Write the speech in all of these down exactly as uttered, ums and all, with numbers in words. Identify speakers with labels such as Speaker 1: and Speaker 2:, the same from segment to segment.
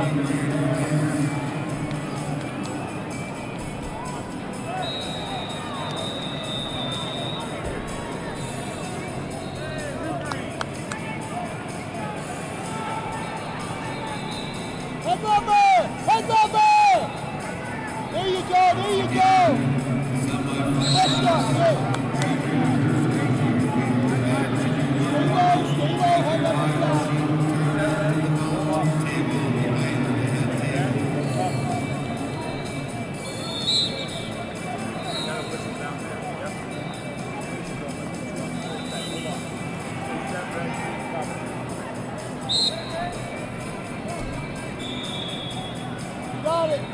Speaker 1: Head over! Head over! There you go, there you go! Let's go, good. Stay low, stay low, head up and down. Got it.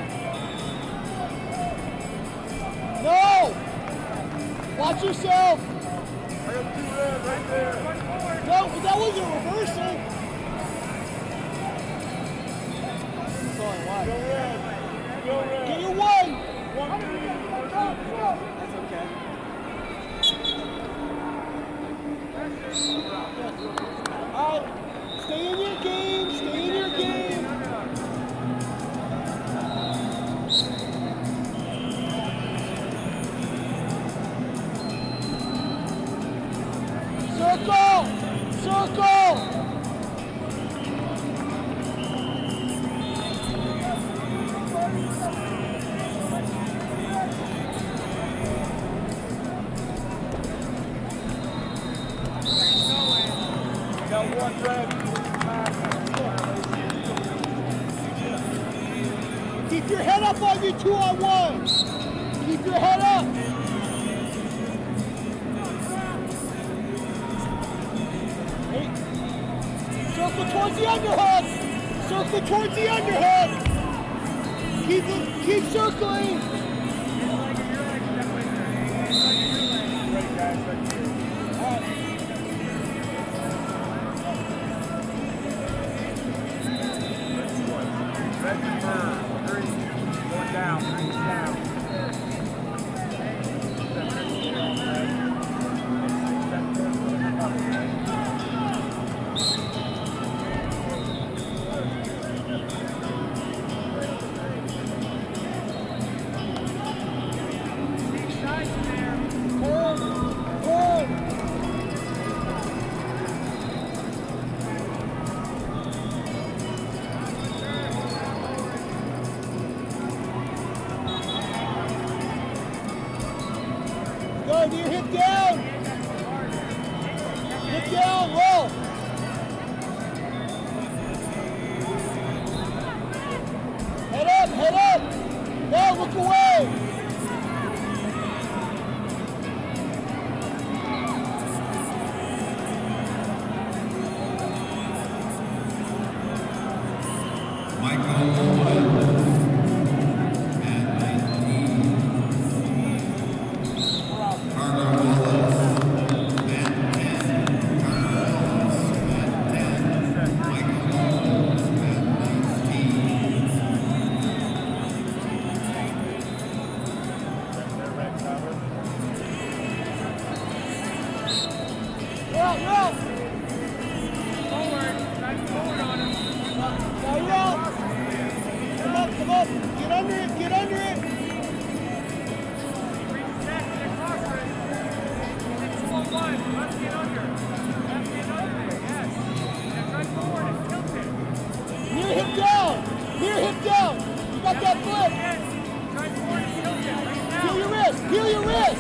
Speaker 1: No! Watch yourself.
Speaker 2: I got two red right there.
Speaker 1: No, but that was a reversal. Sorry, why?
Speaker 2: Go red. Go red.
Speaker 1: Get your one.
Speaker 2: One, two,
Speaker 1: That's okay. All right. Stay in your game. Stay in your game. Circle! Circle!
Speaker 2: got one red.
Speaker 1: Keep your head up on your two on one. Keep your head up. Circle towards the underhook. Circle towards the underhook. Keep keep circling.
Speaker 2: Great guys right here.
Speaker 1: All right.
Speaker 2: Red confirmed. Three. Going down. Three down.
Speaker 1: Go, do your hip down. Hip down, roll. Head up, head up. No, look away. Roll, roll.
Speaker 3: Forward. Drive forward on him.
Speaker 1: Now roll. Come up, come up. Get under it, get under it.
Speaker 3: Reset to the crossroads. six one one. Left get under. Left get under. Yes. And drive forward and tilt it.
Speaker 1: Near hip down. Near hip down. You got that flip.
Speaker 3: Yes. Drive forward and tilt it. Right now.
Speaker 1: Peel your wrist. Peel your wrist.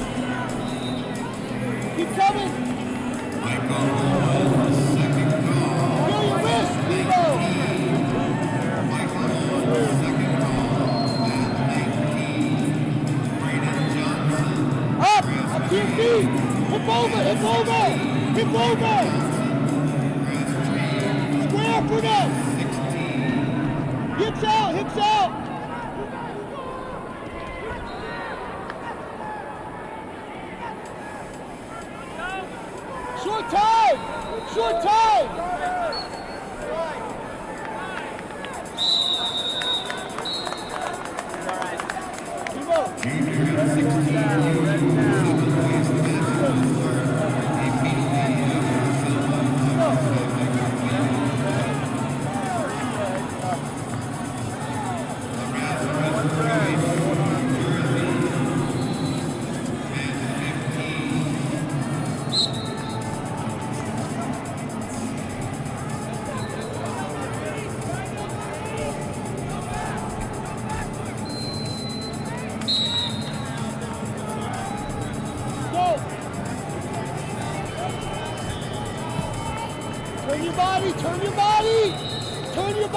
Speaker 1: Keep coming.
Speaker 4: Michael Owens, second call.
Speaker 1: Peel your wrist, Debo.
Speaker 4: Michael Owens, second call. At nineteen, Brayden Johnson.
Speaker 1: Up. Up to your feet. Hip over. Hip over. Hip over. Square for them.
Speaker 4: sixteen.
Speaker 1: Hips out. Hips out. Short time! Short time! Debo.
Speaker 4: Junior, sixteen years old, seventh place finisher. Immediately after Selma.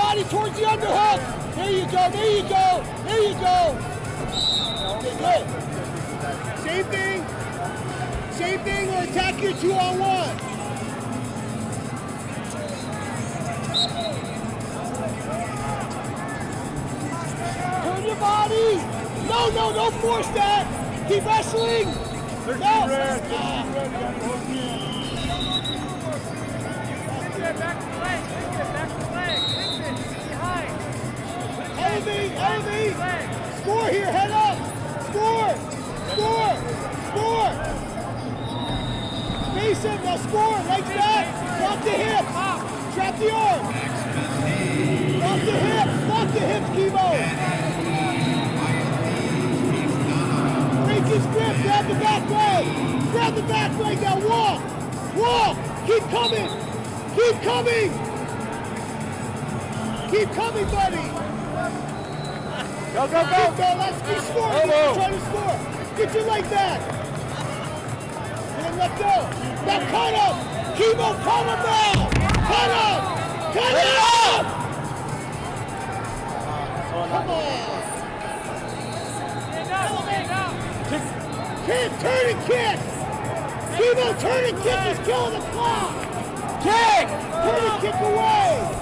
Speaker 1: body towards the underhook. There you go, there you go, there you go. Okay, good. Same thing. Same thing or attack your two on one. Turn your body. No, no, don't force that. Keep wrestling. No.
Speaker 3: Cynthia, back to the leg. Cynthia, back to the leg. Cynthia, behind.
Speaker 1: Elevate, elevate. Score here, head up. Score. Score. Score. Face him, now score. Legs back. Lock the hips. Trap the arm. Lock the hips. Lock the hips, Chemo. Break his grip. Grab the back leg. Grab the back leg. Now walk. Walk. Keep coming. Keep coming. Keep coming, buddy.
Speaker 2: Go, go, go.
Speaker 1: Keep going. Let's keep scoring. Keep trying to score. Get your leg back. And then let go. Now cut him. Chemo, cut him now. Cut him. Cut him. Come on.
Speaker 3: Stand up, stand up.
Speaker 1: Kid, turn and kick. Chemo, turn and kick is killing the clock. Kick. Turn and kick away.